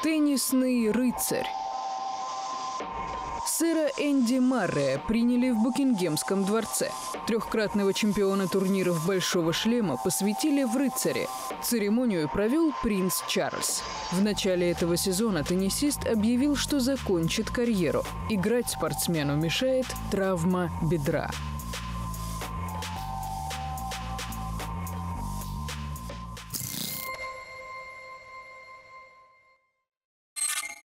Теннисный рыцарь. Сэра Энди Маррея приняли в Букингемском дворце. Трехкратного чемпиона турниров «Большого шлема» посвятили в рыцаре. Церемонию провел принц Чарльз. В начале этого сезона теннисист объявил, что закончит карьеру. Играть спортсмену мешает травма бедра.